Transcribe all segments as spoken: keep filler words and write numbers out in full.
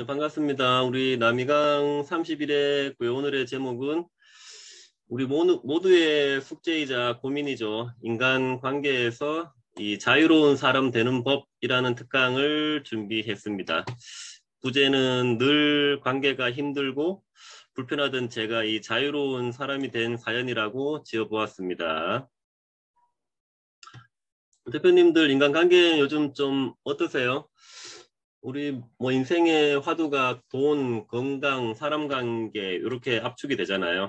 네, 반갑습니다. 우리 남이강 삼십일 회 오늘의 제목은 우리 모두, 모두의 숙제이자 고민이죠. 인간관계에서 이 자유로운 사람 되는 법이라는 특강을 준비했습니다. 부제는 늘 관계가 힘들고 불편하던 제가 이 자유로운 사람이 된 사연이라고 지어보았습니다. 대표님들 인간관계 요즘 좀 어떠세요? 우리 뭐 인생의 화두가 돈, 건강, 사람 관계 이렇게 압축이 되잖아요.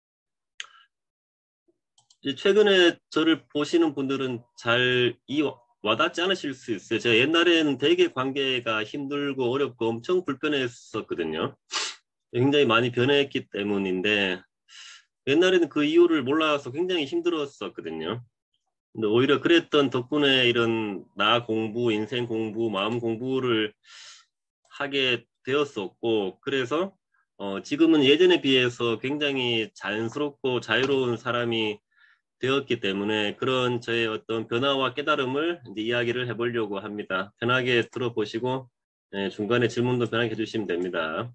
최근에 저를 보시는 분들은 잘 이 와닿지 않으실 수 있어요. 제가 옛날에는 되게 관계가 힘들고 어렵고 엄청 불편했었거든요. 굉장히 많이 변했기 때문인데 옛날에는 그 이유를 몰라서 굉장히 힘들었었거든요. 근데 오히려 그랬던 덕분에 이런 나 공부, 인생 공부, 마음 공부를 하게 되었었고, 그래서 어, 지금은 예전에 비해서 굉장히 자연스럽고 자유로운 사람이 되었기 때문에 그런 저의 어떤 변화와 깨달음을 이제 이야기를 해보려고 합니다. 편하게 들어보시고 네, 중간에 질문도 편하게 해주시면 됩니다.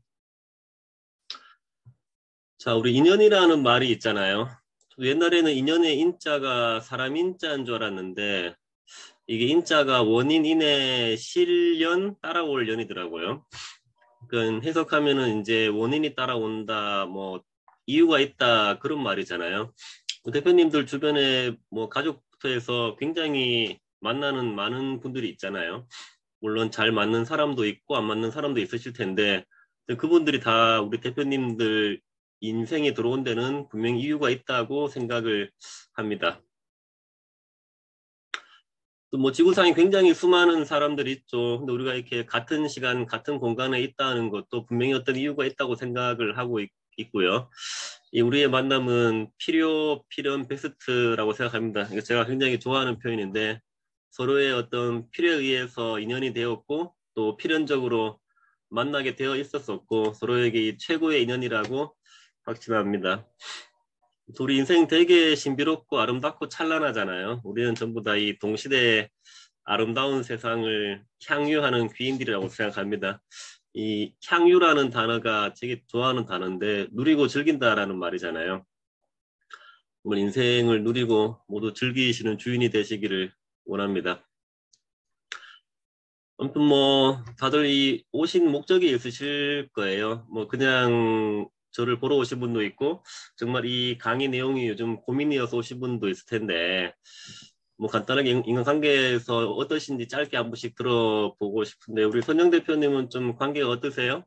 자, 우리 인연이라는 말이 있잖아요. 옛날에는 인연의 인자가 사람 인자인 줄 알았는데 이게 인자가 원인, 인의 실연, 따라올 연이더라고요. 그러니까 해석하면은 이제 원인이 따라온다, 뭐 이유가 있다 그런 말이잖아요. 대표님들 주변에 뭐 가족부터 해서 굉장히 만나는 많은 분들이 있잖아요. 물론 잘 맞는 사람도 있고 안 맞는 사람도 있으실 텐데 그분들이 다 우리 대표님들 인생에 들어온 데는 분명히 이유가 있다고 생각을 합니다. 또 뭐 지구상에 굉장히 수많은 사람들이 있죠. 근데 우리가 이렇게 같은 시간, 같은 공간에 있다는 것도 분명히 어떤 이유가 있다고 생각을 하고 있, 있고요. 이 우리의 만남은 필요, 필연, 베스트라고 생각합니다. 이거 제가 굉장히 좋아하는 표현인데 서로의 어떤 필요에 의해서 인연이 되었고 또 필연적으로 만나게 되어 있었었고 서로에게 이 최고의 인연이라고 확신합니다. 우리 인생 되게 신비롭고 아름답고 찬란하잖아요. 우리는 전부 다 이 동시대의 아름다운 세상을 향유하는 귀인들이라고 생각합니다. 이 향유라는 단어가 되게 좋아하는 단어인데 누리고 즐긴다라는 말이잖아요. 오늘 인생을 누리고 모두 즐기시는 주인이 되시기를 원합니다. 아무튼 뭐 다들 이 오신 목적이 있으실 거예요. 뭐 그냥 저를 보러 오신 분도 있고 정말 이 강의 내용이 요즘 고민이어서 오신 분도 있을 텐데 뭐 간단하게 인간관계에서 어떠신지 짧게 한 번씩 들어보고 싶은데 우리 선영 대표님은 좀 관계가 어떠세요?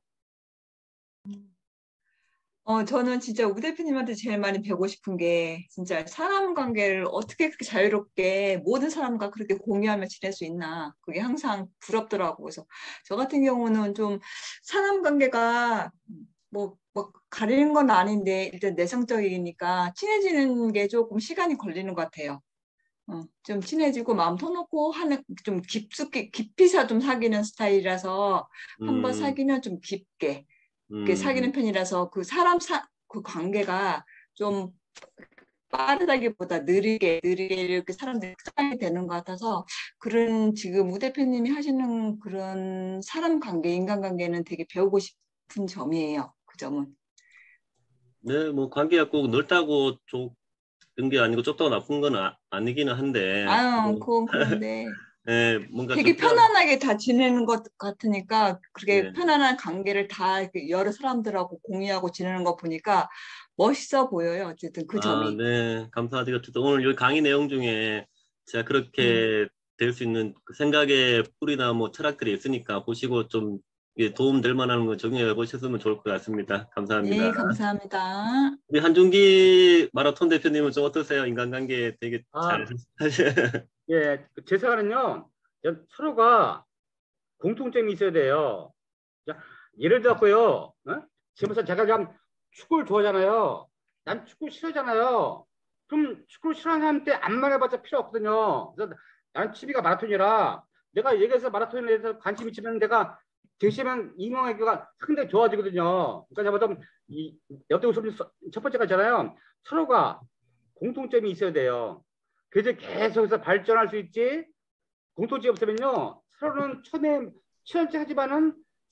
어, 저는 진짜 우 대표님한테 제일 많이 배우고 싶은 게 진짜 사람 관계를 어떻게 그렇게 자유롭게 모든 사람과 그렇게 공유하며 지낼 수 있나. 그게 항상 부럽더라고. 그래서 저 같은 경우는 좀 사람 관계가 뭐, 뭐 가리는 건 아닌데 일단 내성적이니까 친해지는 게 조금 시간이 걸리는 것 같아요. 어, 좀 친해지고 마음 터놓고 하는 좀 깊숙이 깊이서 좀 사귀는 스타일이라서 한번 음, 사귀면 좀 깊게 이렇게 사귀는 음, 편이라서 그 사람 사, 그 관계가 좀 빠르다기보다 느리게 느리게 이렇게 사람들이 쌓게 되는 것 같아서 그런 지금 우 대표님이 하시는 그런 사람 관계, 인간 관계는 되게 배우고 싶은 점이에요. 그 점은. 네, 뭐 관계가 꼭 넓다고 좁은 게 아니고 좁다고 나쁜 건 아, 아니기는 한데 아유, 뭐, 그건 그런데 예, 뭔가 좀 되게 필요한, 편안하게 다 지내는 것 같으니까 그렇게 예. 편안한 관계를 다 이렇게 여러 사람들하고 공유하고 지내는 거 보니까 멋있어 보여요. 어쨌든 그 아, 점이. 네, 감사드리고 또 오늘 여기 강의 내용 중에 제가 음. 그렇게 될 수 있는 그 생각의 뿌리나 뭐 철학들이 있으니까 보시고 좀 예, 도움 될 만한 거 적용해 보셨으면 좋을 것 같습니다. 감사합니다. 네, 감사합니다. 우리 한중기 마라톤 대표님은 좀 어떠세요? 인간관계 되게 잘 아, 하시- 예, 제 생각은요, 서로가 공통점이 있어야 돼요. 자, 예를 들었고요, 어? 지금부터 제가 그냥 축구를 좋아하잖아요. 난 축구 싫어하잖아요. 그럼 축구를 싫어하는 사람한테 안만 해봤자 필요 없거든요. 그래서 나는 취미가 마라톤이라 내가 얘기해서 마라톤에 대해서 관심 있으면 내가 대시면 이명에게가 상당히 좋아지거든요. 그러니까 제가 이 옆에 웃음 첫 번째가 있잖아요. 서로가 공통점이 있어야 돼요. 그래서 계속해서 발전할 수 있지. 공통점이 없으면요. 서로는 처음에 친하지 하지만은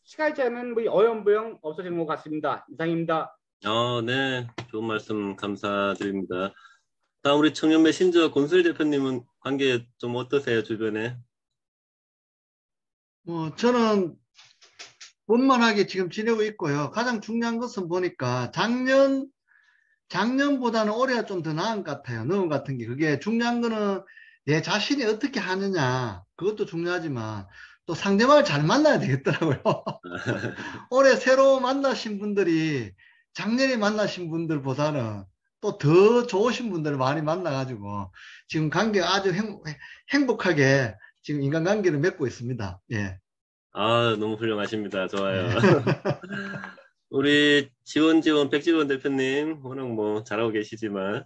시간이 지나면 뭐 어영부영 없어지는 것 같습니다. 이상입니다. 어, 네. 좋은 말씀 감사드립니다. 다음 우리 청년 메신저 권수일 대표님은 관계 좀 어떠세요, 주변에? 뭐 저는 원만하게 지금 지내고 있고요. 가장 중요한 것은 보니까 작년 작년보다는 올해가 좀 더 나은 것 같아요. 너무 같은 게 그게 중요한 거는 내 자신이 어떻게 하느냐 그것도 중요하지만 또 상대방을 잘 만나야 되겠더라고요. 올해 새로 만나신 분들이 작년에 만나신 분들보다는 또 더 좋으신 분들을 많이 만나가지고 지금 관계가 아주 행, 행복하게 지금 인간관계를 맺고 있습니다. 예. 아, 너무 훌륭하십니다. 좋아요. 예. 우리 지원지원 백지원 대표님 워낙 뭐 잘하고 계시지만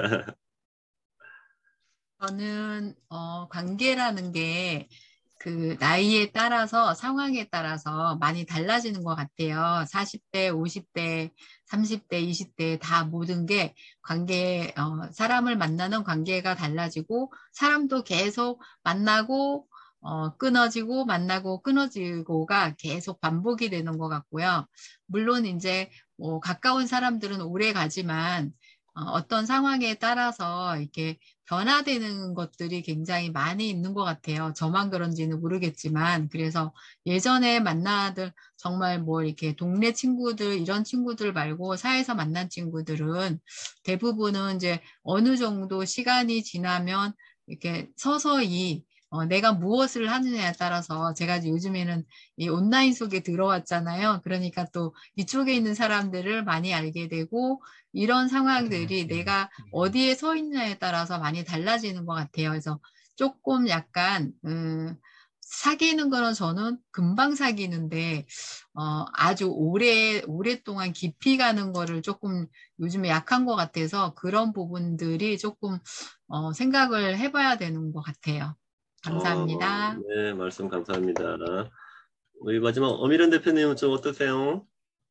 저는 어, 관계라는 게 그 나이에 따라서 상황에 따라서 많이 달라지는 것 같아요. 사십 대, 오십 대, 삼십 대, 이십 대 다 모든 게 관계, 어, 사람을 만나는 관계가 달라지고 사람도 계속 만나고 어, 끊어지고 만나고 끊어지고가 계속 반복이 되는 것 같고요. 물론 이제 뭐 가까운 사람들은 오래 가지만 어, 어떤 상황에 따라서 이렇게 변화되는 것들이 굉장히 많이 있는 것 같아요. 저만 그런지는 모르겠지만, 그래서 예전에 만나들 정말 뭐 이렇게 동네 친구들, 이런 친구들 말고 사회에서 만난 친구들은 대부분은 이제 어느 정도 시간이 지나면 이렇게 서서히 어, 내가 무엇을 하느냐에 따라서 제가 요즘에는 이 온라인 속에 들어왔잖아요. 그러니까 또 이쪽에 있는 사람들을 많이 알게 되고 이런 상황들이 내가 어디에 서 있느냐에 따라서 많이 달라지는 것 같아요. 그래서 조금 약간 음, 사귀는 거는 저는 금방 사귀는데 어, 아주 오래 오랫동안 깊이 가는 거를 조금 요즘에 약한 것 같아서 그런 부분들이 조금 어, 생각을 해봐야 되는 것 같아요. 어, 감사합니다. 네, 말씀 감사합니다. 우리 마지막 엄일현 대표님은 좀 어떠세요?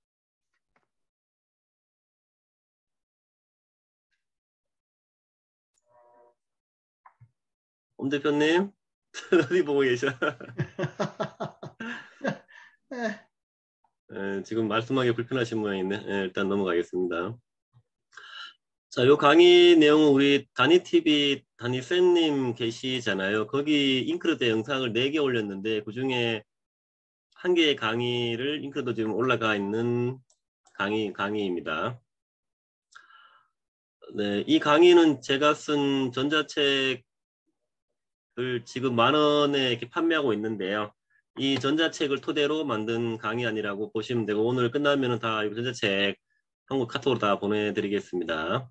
엄 대표님 어디 보고 계셔? 에, 지금 말씀하기 불편하신 모양인데 에, 일단 넘어가겠습니다. 자, 요 강의 내용은 우리 다니티비 다니쌤님 계시잖아요. 거기 잉크로드 영상을 네 개 올렸는데 그 중에 한 개의 강의를 잉크로드 지금 올라가 있는 강의 강의입니다. 네, 이 강의는 제가 쓴 전자책을 지금 만 원에 이렇게 판매하고 있는데요. 이 전자책을 토대로 만든 강의 아니라고 보시면 되고 오늘 끝나면은 다 이 전자책 한국 카톡으로 다 보내드리겠습니다.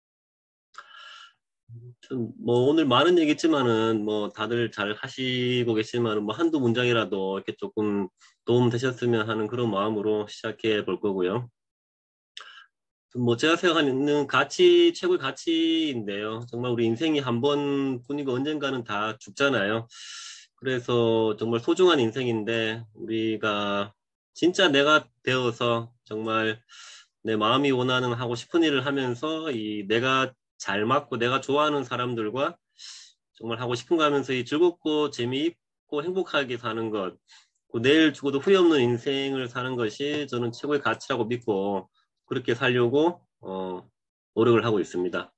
좀 뭐 오늘 많은 얘기했지만은 뭐 다들 잘 하시고 계시지만은 뭐 한두 문장이라도 이렇게 조금 도움 되셨으면 하는 그런 마음으로 시작해 볼 거고요. 뭐 제가 생각하는 가치, 최고의 가치인데요. 정말 우리 인생이 한 번뿐이고 언젠가는 다 죽잖아요. 그래서 정말 소중한 인생인데 우리가 진짜 내가 되어서 정말 내 마음이 원하는 하고 싶은 일을 하면서 이 내가 잘 맞고 내가 좋아하는 사람들과 정말 하고 싶은 거 하면서 이 즐겁고 재미있고 행복하게 사는 것, 그 내일 죽어도 후회 없는 인생을 사는 것이 저는 최고의 가치라고 믿고 그렇게 살려고 어, 노력을 하고 있습니다.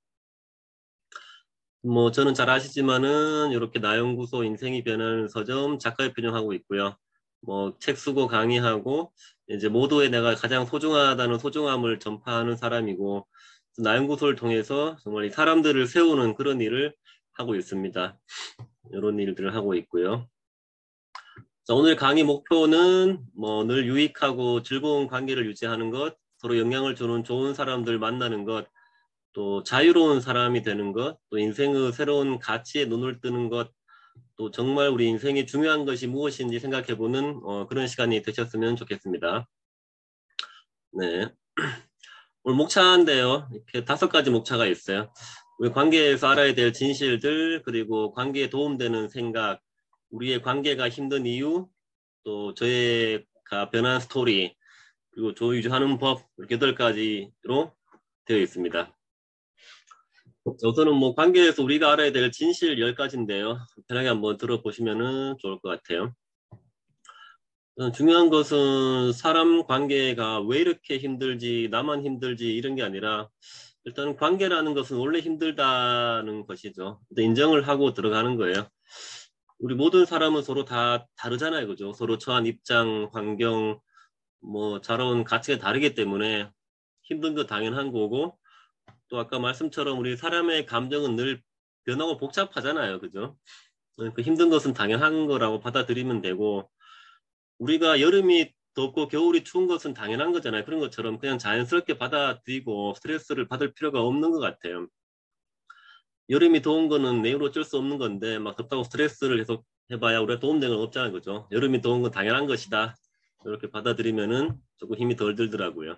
뭐 저는 잘 아시지만은 이렇게 나연구소 인생이 변하는 서점 작가협회 운영하고 있고요. 뭐 책 쓰고 강의하고 이제 모두의 내가 가장 소중하다는 소중함을 전파하는 사람이고 나연구소를 통해서 정말 이 사람들을 세우는 그런 일을 하고 있습니다. 이런 일들을 하고 있고요. 자, 오늘 강의 목표는 뭐 늘 유익하고 즐거운 관계를 유지하는 것, 서로 영향을 주는 좋은 사람들 만나는 것, 또 자유로운 사람이 되는 것, 또 인생의 새로운 가치에 눈을 뜨는 것, 또 정말 우리 인생에 중요한 것이 무엇인지 생각해보는 어, 그런 시간이 되셨으면 좋겠습니다. 네. 오늘 목차인데요. 이렇게 다섯 가지 목차가 있어요. 우리 관계에서 알아야 될 진실들, 그리고 관계에 도움되는 생각, 우리의 관계가 힘든 이유, 또 저희가 변한 스토리, 그리고 조유주하는 법, 이렇게 여덟 가지로 되어 있습니다. 우선은 뭐 관계에서 우리가 알아야 될 진실 열 가지인데요. 편하게 한번 들어보시면 좋을 것 같아요. 중요한 것은 사람 관계가 왜 이렇게 힘들지, 나만 힘들지 이런 게 아니라 일단 관계라는 것은 원래 힘들다는 것이죠. 인정을 하고 들어가는 거예요. 우리 모든 사람은 서로 다 다르잖아요. 그죠? 서로 처한 입장, 환경, 뭐 자라온 가치가 다르기 때문에 힘든 거 당연한 거고, 또 아까 말씀처럼 우리 사람의 감정은 늘 변하고 복잡하잖아요. 그죠? 그 힘든 것은 당연한 거라고 받아들이면 되고, 우리가 여름이 덥고 겨울이 추운 것은 당연한 거잖아요. 그런 것처럼 그냥 자연스럽게 받아들이고 스트레스를 받을 필요가 없는 것 같아요. 여름이 더운 거는 내일 어쩔 수 없는 건데 막 덥다고 스트레스를 계속 해봐야 우리가 도움되는 건 없잖아요. 그죠? 여름이 더운 건 당연한 것이다. 이렇게 받아들이면은 조금 힘이 덜 들더라고요.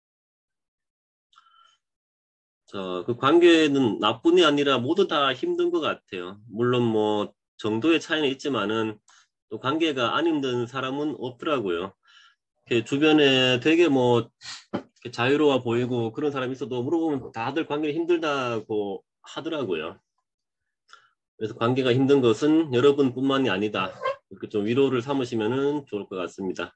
자, 그 관계는 나뿐이 아니라 모두 다 힘든 것 같아요. 물론 뭐 정도의 차이는 있지만은 또 관계가 안 힘든 사람은 없더라고요. 이렇게 주변에 되게 뭐 이렇게 자유로워 보이고 그런 사람이 있어도 물어보면 다들 관계가 힘들다고 하더라고요. 그래서 관계가 힘든 것은 여러분뿐만이 아니다. 이렇게 좀 위로를 삼으시면 좋을 것 같습니다.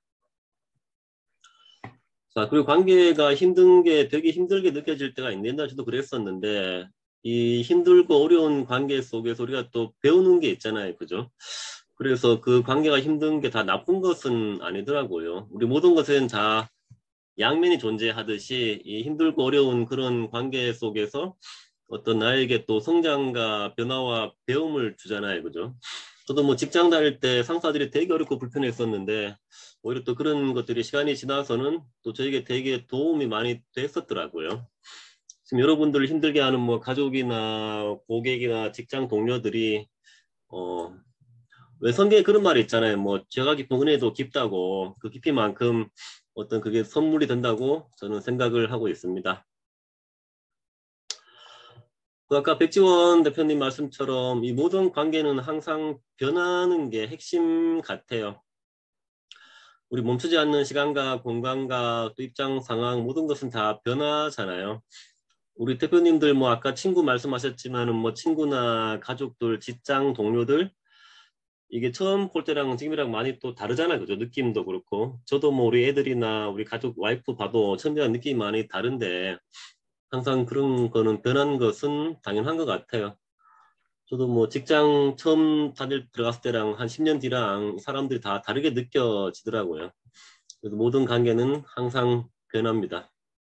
자, 그리고 관계가 힘든 게 되게 힘들게 느껴질 때가 있는데, 옛날 저도 그랬었는데, 이 힘들고 어려운 관계 속에서 우리가 또 배우는 게 있잖아요. 그죠? 그래서 그 관계가 힘든 게 다 나쁜 것은 아니더라고요. 우리 모든 것은 다 양면이 존재하듯이 이 힘들고 어려운 그런 관계 속에서 어떤 나에게 또 성장과 변화와 배움을 주잖아요. 그죠? 저도 뭐 직장 다닐 때 상사들이 되게 어렵고 불편했었는데 오히려 또 그런 것들이 시간이 지나서는 또 저에게 되게 도움이 많이 됐었더라고요. 지금 여러분들을 힘들게 하는 뭐 가족이나 고객이나 직장 동료들이 어, 왜 성경에 그런 말이 있잖아요. 뭐 죄가 깊은 은혜도 깊다고, 그 깊이만큼 어떤 그게 선물이 된다고 저는 생각을 하고 있습니다. 그 아까 백지원 대표님 말씀처럼 이 모든 관계는 항상 변하는 게 핵심 같아요. 우리 멈추지 않는 시간과 공간과 또 입장 상황 모든 것은 다 변하잖아요. 우리 대표님들 뭐 아까 친구 말씀하셨지만은 뭐 친구나 가족들, 직장 동료들 이게 처음 볼 때랑 지금이랑 많이 또 다르잖아요. 그죠? 느낌도 그렇고. 저도 뭐 우리 애들이나 우리 가족 와이프 봐도 처음이랑 느낌이 많이 다른데 항상 그런 거는 변한 것은 당연한 것 같아요. 저도 뭐 직장 처음 다닐 들어갔을 때랑 한 십 년 뒤랑 사람들이 다 다르게 느껴지더라고요. 그래서 모든 관계는 항상 변합니다.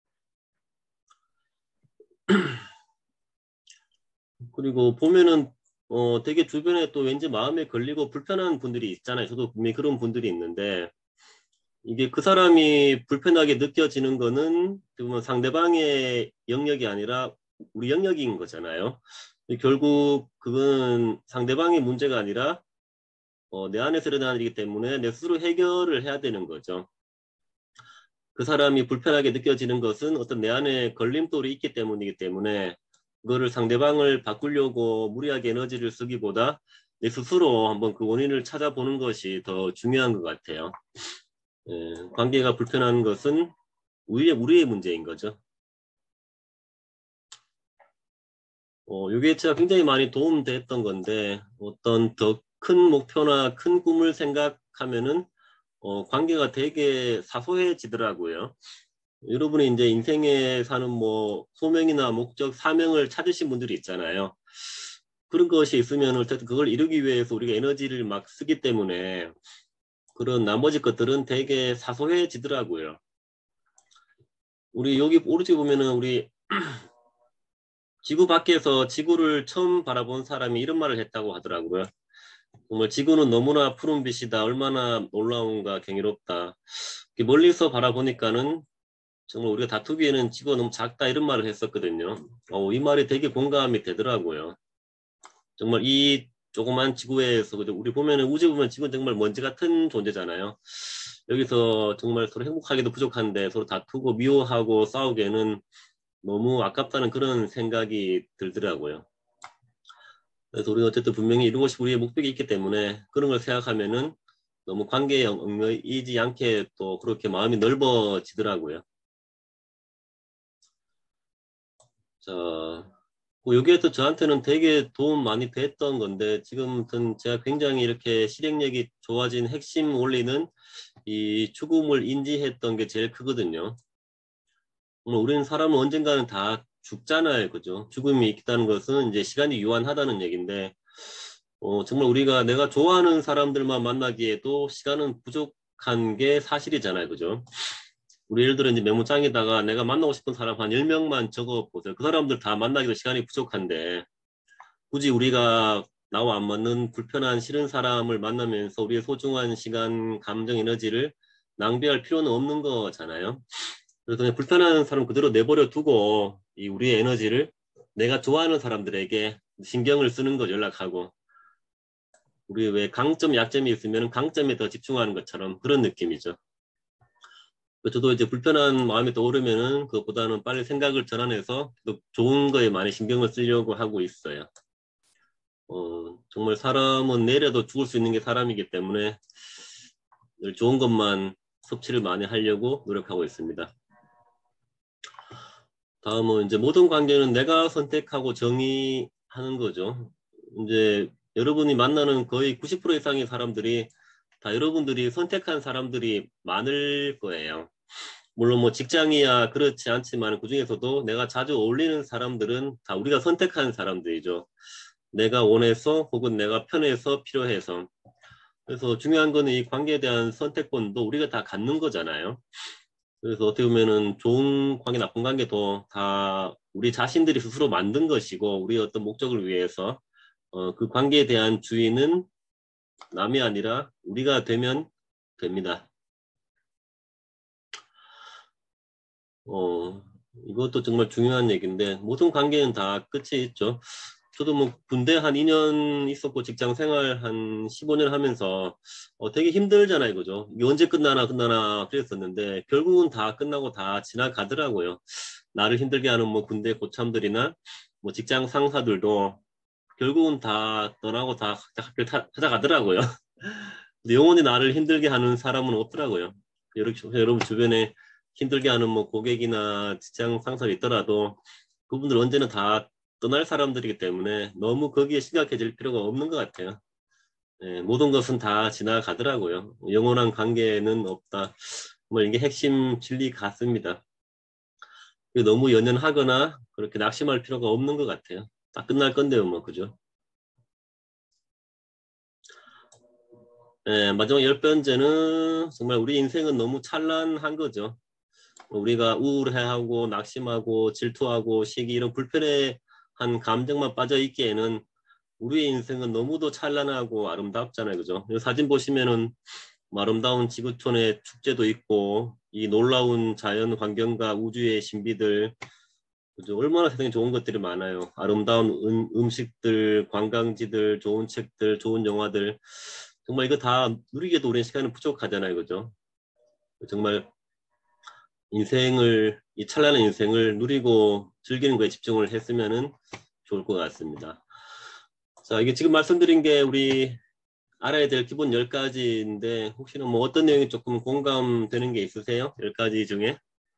그리고 보면은 어 되게 주변에 또 왠지 마음에 걸리고 불편한 분들이 있잖아요. 저도 분명히 그런 분들이 있는데 이게 그 사람이 불편하게 느껴지는 거는 보면 상대방의 영역이 아니라 우리 영역인 거잖아요. 결국 그건 상대방의 문제가 아니라 어, 내 안에서 일어나는 일이기 때문에 내 스스로 해결을 해야 되는 거죠. 그 사람이 불편하게 느껴지는 것은 어떤 내 안에 걸림돌이 있기 때문이기 때문에 그거를 상대방을 바꾸려고 무리하게 에너지를 쓰기보다 내 스스로 한번 그 원인을 찾아보는 것이 더 중요한 것 같아요. 예, 관계가 불편한 것은 우리의, 우리의 문제인 거죠. 어, 이게 제가 굉장히 많이 도움됐던 건데 어떤 더 큰 목표나 큰 꿈을 생각하면은 어, 관계가 되게 사소해지더라고요. 여러분이 이제 인생에 사는 뭐 소명이나 목적, 사명을 찾으신 분들이 있잖아요. 그런 것이 있으면 어쨌든 그걸 이루기 위해서 우리가 에너지를 막 쓰기 때문에 그런 나머지 것들은 되게 사소해지더라고요. 우리 여기 오른쪽에 보면은 우리 지구 밖에서 지구를 처음 바라본 사람이 이런 말을 했다고 하더라고요. 정말 지구는 너무나 푸른빛이다. 얼마나 놀라운가 경이롭다. 멀리서 바라보니까는 정말 우리가 다투기에는 지구가 너무 작다 이런 말을 했었거든요. 어, 이 말이 되게 공감이 되더라고요. 정말 이 조그만 지구에서 우리 보면은 우주 보면 지구는 정말 먼지 같은 존재잖아요. 여기서 정말 서로 행복하기도 부족한데 서로 다투고 미워하고 싸우기에는 너무 아깝다는 그런 생각이 들더라고요. 그래서 우리는 어쨌든 분명히 이루고 싶은 우리의 목적이 있기 때문에 그런 걸 생각하면은 너무 관계에 얽매이지 않게 또 그렇게 마음이 넓어지더라고요. 자, 뭐 여기에서 저한테는 되게 도움 많이 됐던 건데 지금은 제가 굉장히 이렇게 실행력이 좋아진 핵심 원리는 이 죽음을 인지했던 게 제일 크거든요. 뭐 우리는 사람은 언젠가는 다 죽잖아요. 그죠? 죽음이 있다는 것은 이제 시간이 유한하다는 얘기인데, 어, 정말 우리가 내가 좋아하는 사람들만 만나기에도 시간은 부족한 게 사실이잖아요. 그죠? 우리 예를 들어 이제 메모장에다가 내가 만나고 싶은 사람 한 열 명만 적어 보세요. 그 사람들 다 만나기도 시간이 부족한데, 굳이 우리가 나와 안 맞는 불편한 싫은 사람을 만나면서 우리의 소중한 시간, 감정, 에너지를 낭비할 필요는 없는 거잖아요. 그래서 그냥 불편한 사람 그대로 내버려 두고 이 우리의 에너지를 내가 좋아하는 사람들에게 신경을 쓰는 거 연락하고, 우리 왜 강점, 약점이 있으면 강점에 더 집중하는 것처럼 그런 느낌이죠. 저도 이제 불편한 마음이 떠오르면은 그것보다는 빨리 생각을 전환해서 또 좋은 거에 많이 신경을 쓰려고 하고 있어요. 어, 정말 사람은 내일에도 죽을 수 있는 게 사람이기 때문에 늘 좋은 것만 섭취를 많이 하려고 노력하고 있습니다. 다음은 이제 모든 관계는 내가 선택하고 정의하는 거죠. 이제 여러분이 만나는 거의 구십 퍼센트 이상의 사람들이 다 여러분들이 선택한 사람들이 많을 거예요. 물론 뭐 직장이야 그렇지 않지만 그 중에서도 내가 자주 어울리는 사람들은 다 우리가 선택한 사람들이죠. 내가 원해서 혹은 내가 편해서 필요해서. 그래서 중요한 거는 이 관계에 대한 선택권도 우리가 다 갖는 거잖아요. 그래서 어떻게 보면은 좋은 관계, 나쁜 관계도 다 우리 자신들이 스스로 만든 것이고, 우리의 어떤 목적을 위해서 어, 그 관계에 대한 주인은 남이 아니라 우리가 되면 됩니다. 어, 이것도 정말 중요한 얘기인데, 모든 관계는 다 끝이 있죠. 저도 뭐 군대 한 이 년 있었고 직장 생활 한 십오 년 하면서 어, 되게 힘들잖아요. 그죠? 이게 언제 끝나나 끝나나 그랬었는데 결국은 다 끝나고 다 지나가더라고요. 나를 힘들게 하는 뭐 군대 고참들이나 뭐 직장 상사들도 결국은 다 떠나고 다 학교 찾아가더라고요. 근데 영원히 나를 힘들게 하는 사람은 없더라고요. 여러분 주변에 힘들게 하는 뭐 고객이나 직장 상사가 있더라도 그분들 언제나 다 떠날 사람들이기 때문에 너무 거기에 심각해질 필요가 없는 것 같아요. 네, 모든 것은 다 지나가더라고요. 영원한 관계는 없다. 뭐 이게 핵심 진리 같습니다. 너무 연연하거나 그렇게 낙심할 필요가 없는 것 같아요. 다 끝날 건데요, 뭐 그죠? 네, 마지막 열 번째는 정말 우리 인생은 너무 찬란한 거죠. 우리가 우울해하고 낙심하고 질투하고 시기 이런 불편해한 감정만 빠져 있기에는 우리의 인생은 너무도 찬란하고 아름답잖아요. 그죠? 이 사진 보시면은 아름다운 지구촌의 축제도 있고 이 놀라운 자연 환경과 우주의 신비들, 그죠? 얼마나 세상에 좋은 것들이 많아요. 아름다운 음, 음식들, 관광지들, 좋은 책들, 좋은 영화들. 정말 이거 다 누리기에도 우리는 시간은 부족하잖아요. 그죠? 정말 인생을, 이 찬란한 인생을 누리고 즐기는 거에 집중을 했으면은 좋을 것 같습니다. 자, 이게 지금 말씀드린 게 우리 알아야 될 기본 열 가지인데 혹시나 뭐 어떤 내용이 조금 공감되는 게 있으세요? 열 가지 중에?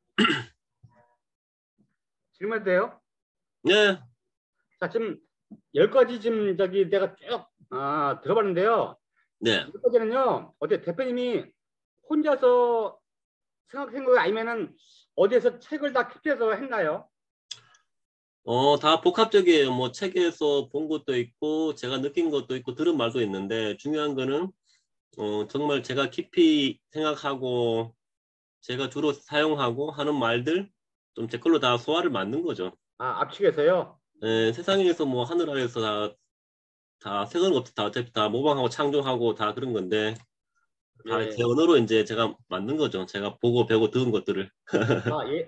질문해도 돼요? 네. 자, 지금 열 가지 지금 저기 내가 쭉 아, 들어봤는데요. 네. 열 가지는요, 어때 대표님이 혼자서 생각한 거예요? 아니면은 어디에서 책을 다 캡해서 했나요? 어, 다 복합적이에요. 뭐 책에서 본 것도 있고 제가 느낀 것도 있고 들은 말도 있는데 중요한 거는 어, 정말 제가 깊이 생각하고 제가 주로 사용하고 하는 말들 좀 제 걸로 다 소화를 만든 거죠. 아, 앞측에서요? 에, 세상에서 뭐 하늘 아래서 다, 다 새로운 것도 다 어차피 다 모방하고 창조하고 다 그런 건데 다 제 예. 언어로 이제 제가 만든 거죠. 제가 보고 배우고 들은 것들을. 아, 예.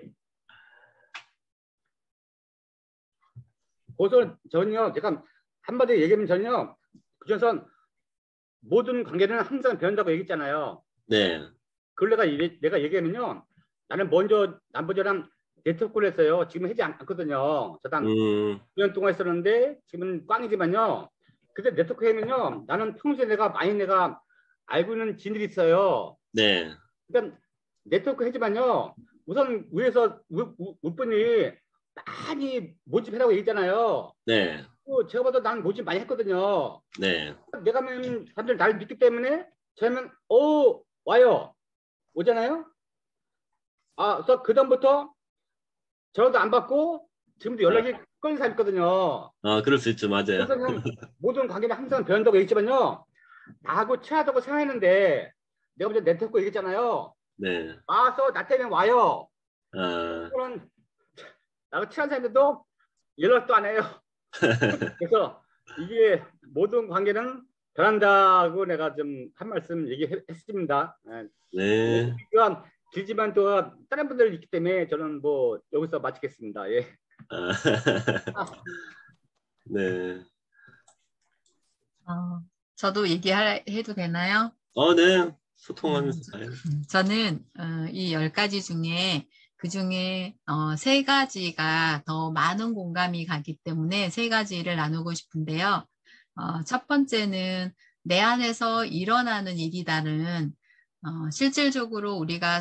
그래서 저는요, 제가 한마디 얘기하면 저는요, 그중에서 모든 관계는 항상 변한다고 얘기했잖아요. 네. 그걸 내가, 얘기- 내가 얘기하면요, 나는 먼저, 남부저랑 네트워크를 했어요. 지금 하지 않- 않거든요. 저도 한 음, 구 년 동안 했었는데, 지금은 꽝이지만요. 그때 네트워크 하면요, 나는 평소에 내가 많이 내가 알고 있는 지인들이 있어요. 네. 그러니까 네트워크 하지만요, 우선 위에서 윗분이 많이 모집해라고 얘기했잖아요. 네. 또 제가 봐도 난 모집 많이 했거든요. 네. 내가 하면 사람들 나를 믿기 때문에 저는 오 와요. 오잖아요. 아, 그래서 그다음부터 전화도 안 받고 지금도 연락이 끊긴 사람 있거든요. 아, 그럴 수 있죠. 맞아요. 그래서 그냥 모든 관계는 항상 변한다고 얘기했지만요. 나하고 친하다고 생각했는데 내가 먼저 네트워크 얘기했잖아요. 네. 와서 나 때문에 와요. 아, 그런 나하고 친한 사람들도 연락도 안 해요. 그래서 이게 모든 관계는 변한다고 내가 좀 한 말씀 얘기했습니다. 네. 또한 길지만 또 다른 분들 있기 때문에 저는 뭐 여기서 마치겠습니다. 예. 아, 네. 어, 저도 얘기해도 되나요? 어, 네. 음, 소통하면서 가요. 저는 어, 이 열 가지 중에 그 중에 어, 세 가지가 더 많은 공감이 가기 때문에 세 가지를 나누고 싶은데요. 어, 첫 번째는 내 안에서 일어나는 일이다는 어, 실질적으로 우리가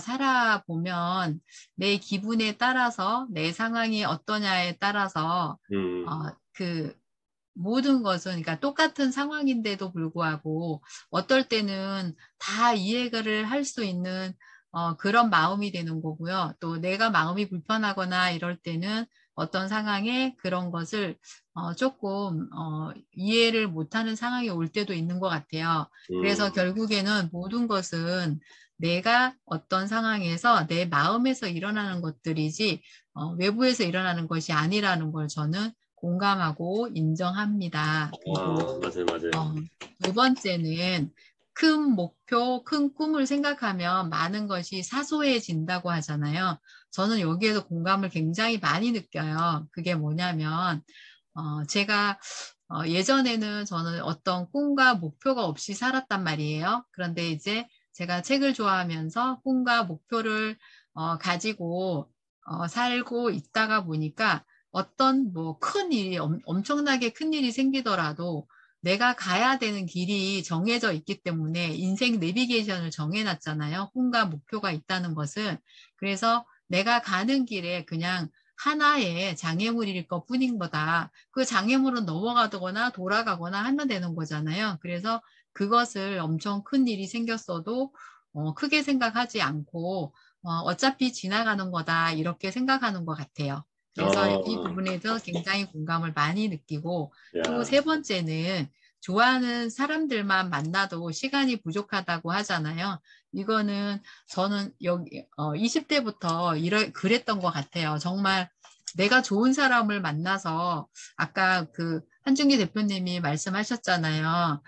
살아보면 내 기분에 따라서 내 상황이 어떠냐에 따라서 음, 어, 그 모든 것은 그러니까 똑같은 상황인데도 불구하고 어떨 때는 다 이해를 할 수 있는 어, 그런 마음이 되는 거고요. 또 내가 마음이 불편하거나 이럴 때는 어떤 상황에 그런 것을 어, 조금 어, 이해를 못하는 상황이 올 때도 있는 것 같아요. 그래서 음, 결국에는 모든 것은 내가 어떤 상황에서 내 마음에서 일어나는 것들이지 어, 외부에서 일어나는 것이 아니라는 걸 저는 공감하고 인정합니다. 아, 그리고 맞아요, 맞아요. 어, 두 번째는 큰 목표, 큰 꿈을 생각하면 많은 것이 사소해진다고 하잖아요. 저는 여기에서 공감을 굉장히 많이 느껴요. 그게 뭐냐면 어, 제가 어, 예전에는 저는 어떤 꿈과 목표가 없이 살았단 말이에요. 그런데 이제 제가 책을 좋아하면서 꿈과 목표를 어, 가지고 어, 살고 있다가 보니까 어떤 뭐 큰 일이 엄, 엄청나게 큰 일이 생기더라도 내가 가야 되는 길이 정해져 있기 때문에 인생 내비게이션을 정해놨잖아요. 꿈과 목표가 있다는 것은. 그래서 내가 가는 길에 그냥 하나의 장애물일 것 뿐인 거다. 그 장애물은 넘어가거나 돌아가거나 하면 되는 거잖아요. 그래서 그것을 엄청 큰 일이 생겼어도 어, 크게 생각하지 않고 어, 어차피 지나가는 거다 이렇게 생각하는 것 같아요. 그래서 아, 이 부분에서 굉장히 공감을 많이 느끼고 또 야, 세 번째는 좋아하는 사람들만 만나도 시간이 부족하다고 하잖아요. 이거는 저는 여기 어, 이십 대부터 이러, 그랬던 것 같아요. 정말 내가 좋은 사람을 만나서 아까 그 한준기 대표님이 말씀하셨잖아요.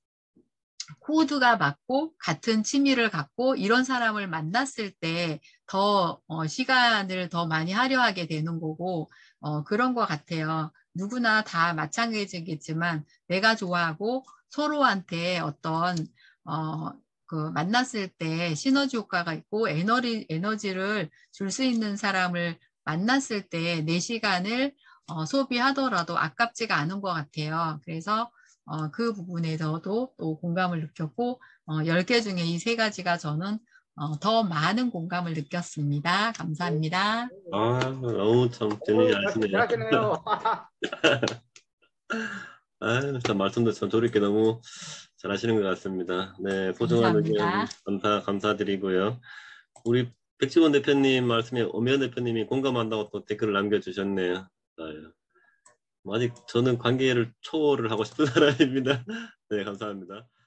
코드가 맞고 같은 취미를 갖고 이런 사람을 만났을 때 더 어, 시간을 더 많이 할애하게 되는 거고 어, 그런 것 같아요. 누구나 다 마찬가지겠지만 내가 좋아하고 서로한테 어떤 어, 그 만났을 때 시너지 효과가 있고 에너지, 에너지를 줄 수 있는 사람을 만났을 때 내 시간을 어, 소비하더라도 아깝지가 않은 것 같아요. 그래서 어, 그 부분에서도 또 공감을 느꼈고 어, 열 개 중에 이 세 가지가 저는 어, 더 많은 공감을 느꼈습니다. 감사합니다. 아, 너무 참 정리 오, 잘- 잘하시네요. 잘하시네요. 아, 참 말씀도 참 저렇게 너무 잘하시는 것 같습니다. 네, 소중한 의견 감사합니다. 감사 감사드리고요. 우리 백지원 대표님 말씀에 오미연 대표님이 공감한다고 또 댓글을 남겨주셨네요. 아, 아직 저는 관계를 초월을 하고 싶은 사람입니다. 네, 감사합니다.